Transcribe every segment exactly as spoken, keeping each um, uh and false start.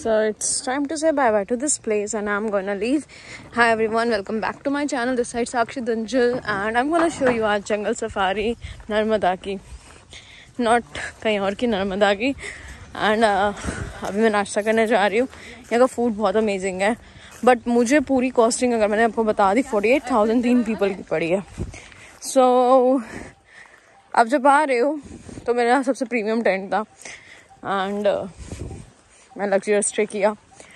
So it's time to say bye bye to this place and I'm gonna leave. Hi everyone, welcome back to my channel. This side Sakshi Danjal and I'm gonna show you आज जंगल safari Narmada की, not कहीं और की, नर्मदा की. And uh, अभी मैं नाश्ता करने जा रही हूँ. यहाँ का फूड बहुत अमेजिंग है, बट मुझे पूरी कॉस्टिंग अगर मैंने आपको बता दी फोर्टी एट थाउजेंड तीन पीपल की पड़ी है. सो so, अब जब आ रहे हो तो मेरा सबसे प्रीमियम टेंट था एंड uh, मैं लग्जरियस स्टे किया.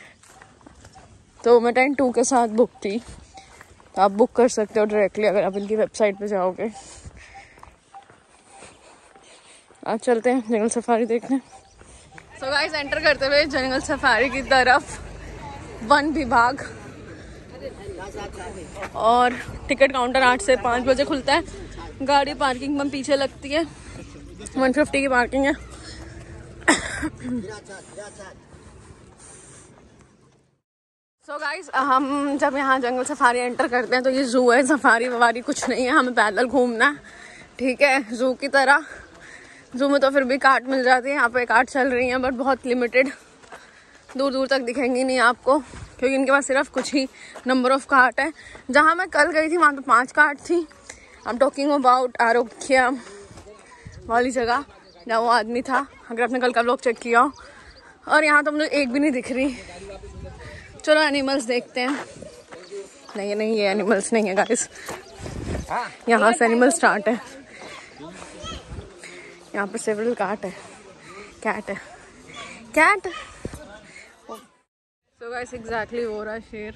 तो मैं टेंट टू के साथ बुक थी, तो आप बुक कर सकते हो डायरेक्टली अगर आप इनकी वेबसाइट पे जाओगे. आज चलते हैं जंगल सफारी देखने. सो गाइस, एंटर करते हुए जंगल सफारी की तरफ वन विभाग, और टिकट काउंटर आठ से पाँच बजे खुलता है. गाड़ी पार्किंग में पीछे लगती है, वन फिफ्टी की पार्किंग है. सो so गाइज, हम जब यहाँ जंगल सफारी एंटर करते हैं तो ये जू है, सफारी वफारी कुछ नहीं है, हमें पैदल घूमना है. ठीक है, जू की तरह. जू में तो फिर भी कार्ट मिल जाती है, यहाँ पे कार्ट चल रही हैं बट बहुत लिमिटेड, दूर दूर तक दिखेंगी नहीं आपको क्योंकि इनके पास सिर्फ कुछ ही नंबर ऑफ कार्ट है. जहाँ मैं कल गई थी वहाँ पे पांच कार्ट थी. आई एम टॉकिंग अबाउट आरोग्य वाली जगह जहाँ वो आदमी था, अगर आपने कल का व्लॉग चेक किया हो. और यहाँ तो मुझे एक भी नहीं दिख रही. चलो एनिमल्स देखते हैं. नहीं नहीं, ये एनिमल्स नहीं है गाइस, यहाँ से एनिमल स्टार्ट है. यहाँ पर सेवरल कैट है, कैट है, कैट. सो गाइस, एग्जैक्टली हो रहा है शेर,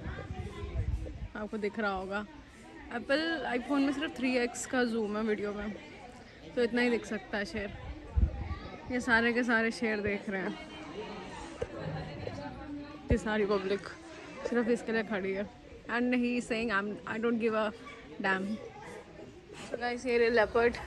आपको दिख रहा होगा. एप्पल आईफोन में सिर्फ थ्री एक्स का जूम है वीडियो में, तो इतना ही दिख सकता है शेर. ये सारे के सारे शेर देख रहे हैं. ये सारी पब्लिक सिर्फ इसके लिए खड़ी है. And he saying I don't give a damn. So guys, ये लेपर्ड.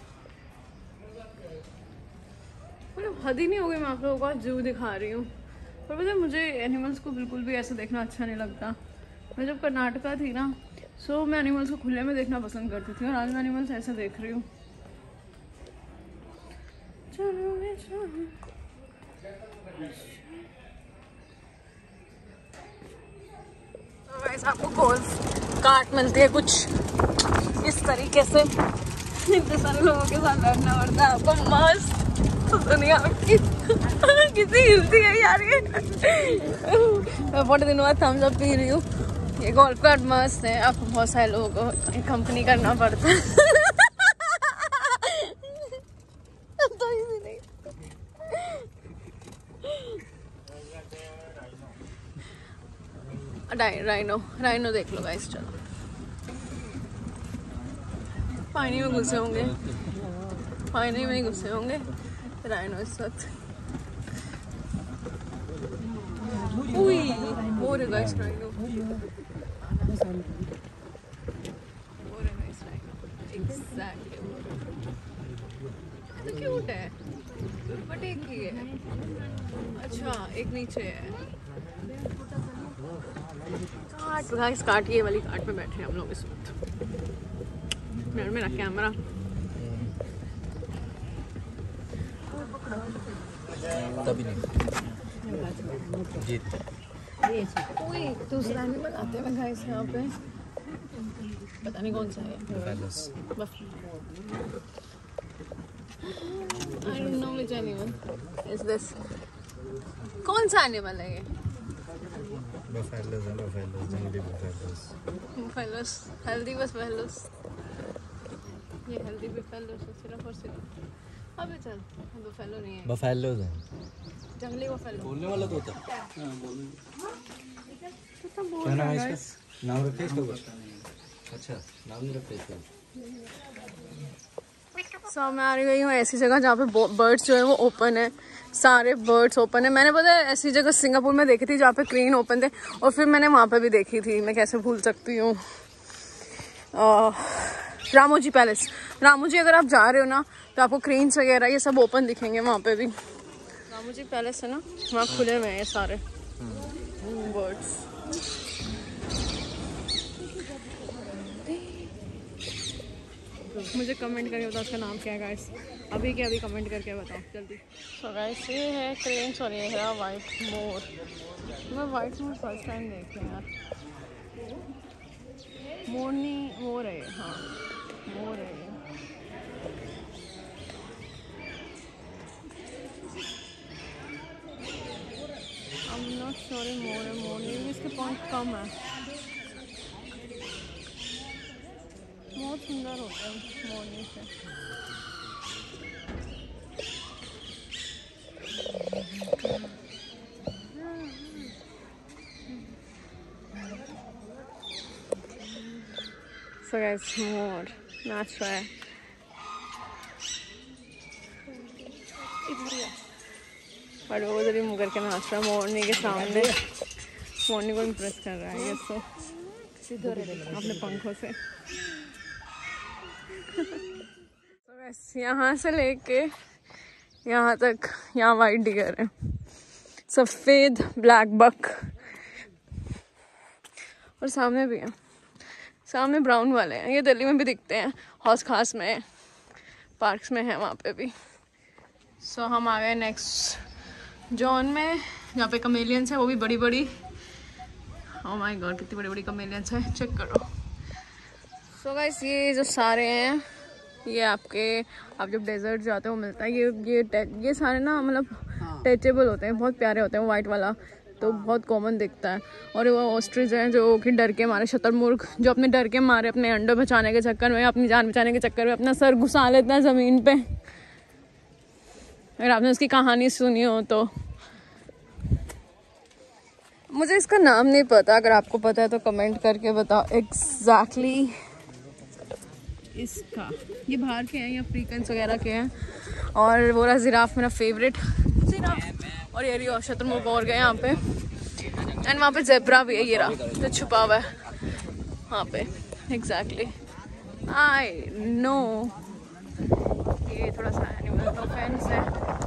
मतलब हद ही नहीं हो गई, मैं आप लोगों को जू दिखा रही हूँ, पर पता है मुझे एनिमल्स को बिल्कुल भी ऐसे देखना अच्छा नहीं लगता. मैं जब कर्नाटका थी ना, सो मैं एनिमल्स को खुले में देखना पसंद करती थी, और आज मैं एनिमल्स ऐसे देख रही हूँ. गाइस, आपको गोल्फ कार्ट मिलती है कुछ इस तरीके से. इतने सारे लोगों के साथ लड़ना पड़ता है आपको. मस्त दुनिया की कितनी हिलती है यार ये. मैं बड़े दिनों बाद थम्स अप पी रही हूँ. ये गोल्फ कार्ट मस्त है. आपको बहुत सारे लोगों को कंपनी करना पड़ता है. तो इजी नहीं. राइनो राइनो देख लो गाइस. चलो, पानी में घुसे होंगे, पानी में ही घुसे होंगे राइनो इस वक्त. उई, वो रे गाइस राइनो, वो रे गाइस राइनो. एग्जैक्टली, तो क्यूट है बट एक ही है. अच्छा, एक नीचे है. काट गाइस, काट. ये वाली काट पे बैठे हैं हम लोग इस वक्त. मेरा मेरा कैमरा तभी नहीं जीत. कोई दूसरा एनिमल आते हैं गाइस यहाँ पे, पता नहीं कौन सा है. I don't know which animal is this. कौन सा एनिमल है ये? बफेलोस है, बफेलोस, जंगली बफेलोस. Buffaloes, healthy buffaloes. ये हेल्दी बफेलोस है सिर्फ और सिर्फ. अबे चल, बफेलो नहीं है, बफेलोस है, जंगली बफेलो. बोलने वाला तो होता. हां, बोलने. क्या नाम है इसका? नाम रखे इसका कुछ? अच्छा, नाम नहीं रखे इसका. सो मैं आ गई हूँ ऐसी जगह जहाँ पे बर्ड्स जो है वो ओपन है. सारे बर्ड्स ओपन है. मैंने पता है ऐसी जगह सिंगापुर में देखी थी जहाँ पे क्रेन ओपन थे, और फिर मैंने वहाँ पे भी देखी थी. मैं कैसे भूल सकती हूँ. रामोजी पैलेस. रामोजी अगर आप जा रहे हो ना तो आपको क्रेन्स वगैरह ये सब ओपन दिखेंगे वहाँ पे भी. रामोजी पैलेस है ना, वहाँ खुले हुए हैं ये सारे बर्ड्स. मुझे कमेंट करके बताओ उसका नाम क्या है गाइस, अभी के अभी कमेंट करके बताओ जल्दी। सो गाइस ये है क्रेन्स और ये है वाइट मोर। मैं वाइट मोर फर्स्ट टाइम देख रही यार। मोरनी मोर है, हाँ मोर है ये। I'm not sure मोर है, मोरनी भी इसके पंख कम है। बहुत सुंदर होता है मोरनी से। So guys, मोर नाच रहा है। और वो उधर ही मुँह करके नाच रहा है मोरनी के सामने। मोरनी को इम्प्रेस कर रहा है ये सो अपने पंखों से। तो बस यहाँ से लेके यहाँ तक, यहाँ वाइट डिगर है, सफ़ेद ब्लैक बक, और सामने भी है, सामने ब्राउन वाले हैं। ये दिल्ली में भी दिखते हैं, हौस खास में, पार्क्स में है वहाँ पे भी। सो so, हम आ गए नेक्स्ट जोन में, यहाँ पे कमेलियंस है, वो भी बड़ी बड़ी। ओह माय गॉड कितनी बड़ी बड़ी कमेलियंस है, चेक करो। सो so गाइस ये जो सारे हैं ये आपके, आप जब डेजर्ट जाते हो मिलता है ये ये ये सारे ना मतलब टचेबल होते हैं, बहुत प्यारे होते हैं। वाइट वाला तो बहुत कॉमन दिखता है। और वो ऑस्ट्रिच हैं जो कि डर के मारे, शतुरमुर्ग जो अपने डर के मारे अपने अंडे बचाने के चक्कर में, अपनी जान बचाने के चक्कर में अपना सर घुसा लेता है ज़मीन पे। अगर आपने उसकी कहानी सुनी हो तो। मुझे इसका नाम नहीं पता, अगर आपको पता है तो कमेंट करके बताओ एग्जैक्टली इसका। ये बाहर के हैं, ये अफ्रीकन्स वगैरह के हैं। और वो रहा जिराफ, मेरा फेवरेट जिराफ। और ये रही और शतुरमुर्ग और गए यहाँ पे। एंड वहाँ पे जेब्रा भी है, ये रहा जो छुपा हुआ है वहाँ पे। एग्जैक्टली आई नो ये थोड़ा सा एनिमल ऑफेंस है,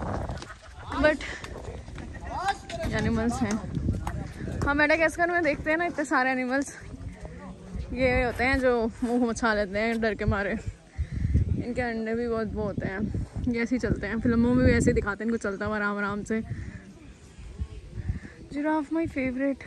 बट एनिमल्स हैं। हाँ मेडागास्कर में देखते हैं ना इतने सारे एनिमल्स, ये होते हैं जो मुंह मचा लेते हैं डर के मारे। इनके अंडे भी बहुत वो होते हैं, ये ऐसे ही चलते हैं, फिल्मों में भी ऐसे ही दिखाते हैं इनको चलता हुआ आराम आराम से। Giraffe my favourite.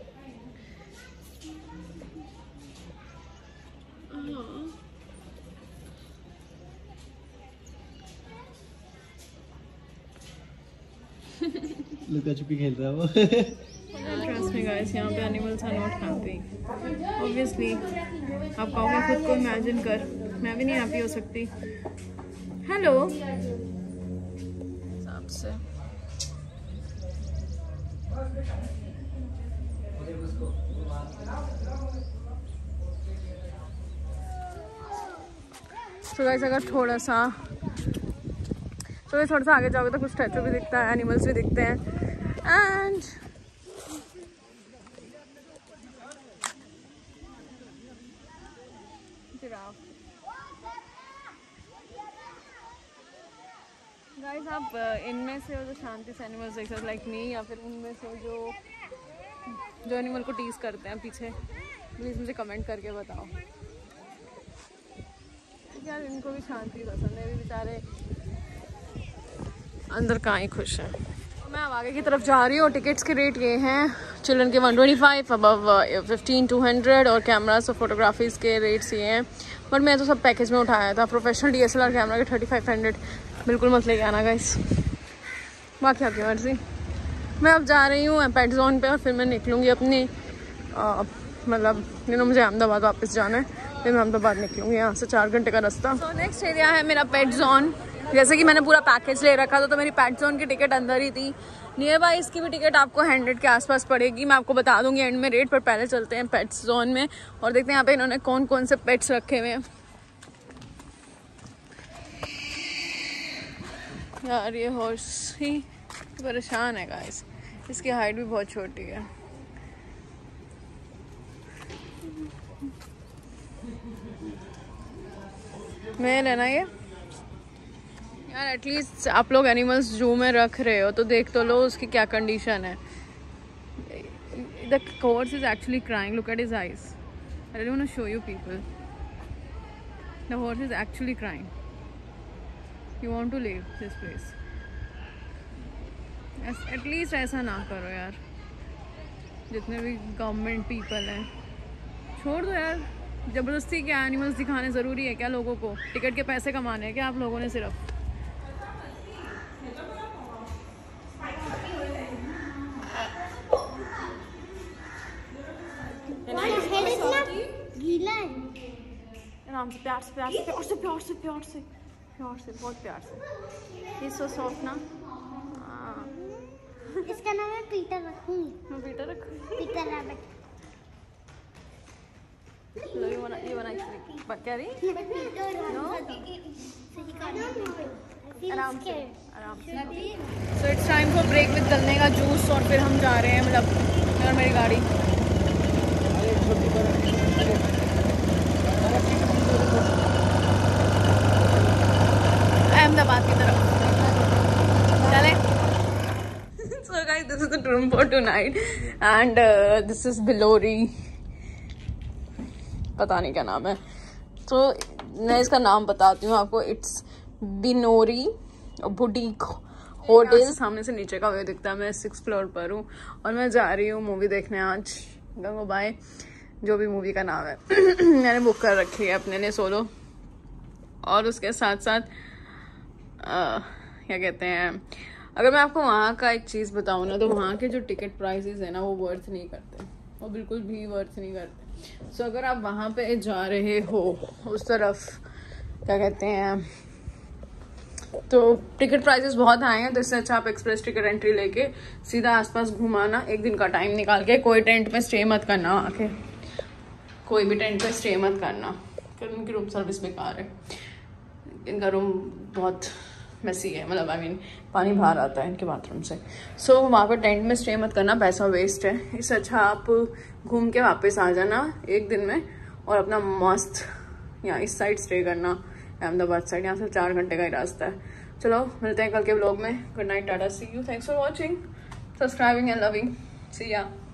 लुका छुपी खेल रहा है वो। ट्रस्ट मी गाइस, यहाँ पे animals are not happy obviously. आप कहोगे खुद को इमेजिन कर, मैं भी नहीं हैप्पी हो सकती। हेलो सबसे तो गाइस अगर थोड़ा सा तो थोड़ा सा आगे जाओगे तो कुछ स्टैचू भी दिखता है, एनिमल्स भी दिखते हैं। एंड गाइस आप इनमें से जो शांति से एनिमल्स देख सकते लाइक मी, या फिर उनमें से जो जो एनिमल को टीज करते हैं पीछे, प्लीज़ मुझे कमेंट करके बताओ यार। इनको भी शांति पसंद है, भी बेचारे अंदर कहाँ ही खुश हैं। तो मैं अब आगे की तरफ जा रही हूँ। टिकट्स के रेट ये हैं, चिल्ड्रन के one twenty five, above fifteen two hundred, और कैमरास और फोटोग्राफीज़ के रेट्स ये हैं। बट मैं तो सब पैकेज में उठाया था। Professional D S L R camera के थर्टी फाइव हंड्रेड बिल्कुल मत लेके आना गाइस, बाकी आपकी मर्जी। मैं अब जा रही हूँ पेट जोन पे, और फिर मैं निकलूँगी अपनी मतलब यू नो मुझे अहमदाबाद वापस जाना है, फिर मैं अहमदाबाद निकलूँगी यहाँ से, चार घंटे का रास्ता। तो नेक्स्ट एरिया है मेरा पेट जोन। जैसे कि मैंने पूरा पैकेज ले रखा था तो मेरी पेट जोन की टिकट अंदर ही थी। नियर बाय इसकी भी टिकट आपको हंड्रेड के आसपास पड़ेगी। मैं आपको बता दूंगी एंड में रेट, पर पहले चलते हैं पेट्स जोन में और देखते हैं यहाँ पे इन्होंने कौन कौन से पेट्स रखे हुए हैं। यार ये हॉर्स ही परेशान है गाइस, इसकी हाइट भी बहुत छोटी है। मैं लेना ये यार, एटलीस्ट आप लोग एनिमल्स जू में रख रहे हो तो देख तो लो उसकी क्या कंडीशन है। The horse is actually crying. Look at his eyes. I don't want to show you people. The horse is actually crying. You want to leave this place. At least ऐसा ना करो यार. जितने भी गवर्नमेंट पीपल हैं, छोड़ दो यार. जबरदस्ती क्या एनिमल्स दिखाने ज़रूरी है क्या लोगों को? टिकट के पैसे कमाने हैं क्या आप लोगों ने सिर्फ? आराम से, प्यार से, प्यार से, प्यार से, प्यार से, प्यार से, प्यार से, बहुत प्यार से. ये सो सॉफ्ट ना. इसका नाम है पीटर रखूंगी. मैं पीटर रखूंगी. Peter rabbit. लो ये बना, ये बना एक्चुअली. क्या रही? नो. आराम से, आराम से. So it's time for break with गलने का जूस और फिर हम जा रहे हैं, मतलब और मेरी गाड़ी अहमदाबाद की तरफ चले. So guys, this is the room for tonight and uh, this is Bilori. पता नहीं क्या नाम है. तो मैं इसका नाम बताती हूँ आपको. It's Binori boutique hotel. सामने से नीचे का व्यू दिखता है. मैं सिक्स फ्लोर पर हूँ और मैं जा रही हूँ मूवी देखने आज. गंगूबाई जो भी मूवी का नाम है मैंने बुक कर रखी है अपने लिए सोलो. और उसके साथ साथ आ, क्या कहते हैं, अगर मैं आपको वहाँ का एक चीज़ बताऊँ ना, तो वहाँ के जो टिकट प्राइसेस है ना वो वर्थ नहीं करते. वो बिल्कुल भी वर्थ नहीं करते. सो so, अगर आप वहाँ पे जा रहे हो उस तरफ, क्या कहते हैं, तो टिकट प्राइसेस बहुत हाई हैं. तो इससे अच्छा आप एक्सप्रेस टिकट एंट्री लेके सीधा आसपास घुमाना. एक दिन का टाइम निकाल के. कोई टेंट पे स्टे मत करना. आके कोई भी टेंट पे स्टे मत करना, क्योंकि उनकी रूम सर्विस बेकार है. इनका रूम बहुत मैसी है, मतलब आई मीन पानी बाहर आता है इनके बाथरूम से. सो so, वहाँ पर टेंट में स्टे मत करना, पैसा वेस्ट है. इससे अच्छा आप घूम के वापस आ जाना एक दिन में और अपना मस्त यहाँ इस साइड स्टे करना, अहमदाबाद साइड. यहाँ से चार घंटे का ही रास्ता है. चलो मिलते हैं कल के व्लॉग में. Good night, tata, see you, thanks for watching, subscribing and loving. See या.